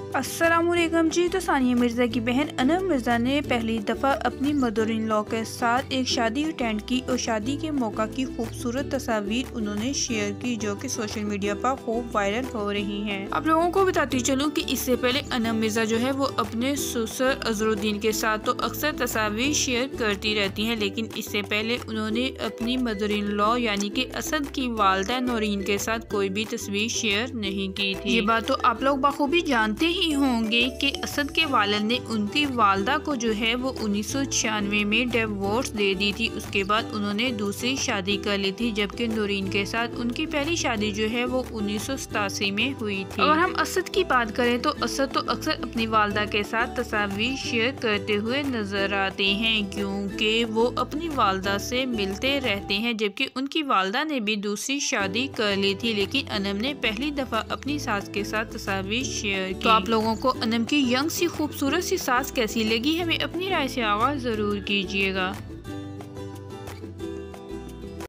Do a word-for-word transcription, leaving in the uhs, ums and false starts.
अस्सलामुअलैकुम जी। तो सानिया मिर्ज़ा की बहन अनम मिर्ज़ा ने पहली दफ़ा अपनी मदर इन लॉ के साथ एक शादी अटेंड की और शादी के मौका की खूबसूरत तस्वीर उन्होंने शेयर की, जो कि सोशल मीडिया पर खूब वायरल हो रही हैं। आप लोगों को बताती चलूँ कि इससे पहले अनम मिर्ज़ा जो है वो अपने ससुर अजरुद्दीन के साथ तो अक्सर तस्वीर शेयर करती रहती हैं, लेकिन इससे पहले उन्होंने अपनी मदर इन लॉ यानी कि असद की वालदा नौरीन के साथ कोई भी तस्वीर शेयर नहीं की थी। ये बात तो आप लोग बखूबी जानते ही होंगे कि असद के वालिद ने उनकी वालदा को जो है वो उन्नीस सौ छियानवे में डिवोर्स दे दी थी। उसके बाद उन्होंने दूसरी शादी कर ली थी, जबकि नूरीन के साथ उनकी पहली शादी जो है वो उन्नीस सौ सतासी में हुई थी। और हम असद की बात करें तो असद तो अक्सर अपनी वालदा के साथ तस्वीर शेयर करते हुए नजर आते हैं, क्योंकि वो अपनी वालदा से मिलते रहते हैं, जबकि उनकी वालदा ने भी दूसरी शादी कर ली थी, लेकिन अनम ने पहली दफा अपनी सास के साथ तस्वीर शेयर की। तो आप लोगों को अनम की यंग सी खूबसूरत सी सास कैसी लगी, हमें अपनी राय से आगाज़ ज़रूर कीजिएगा।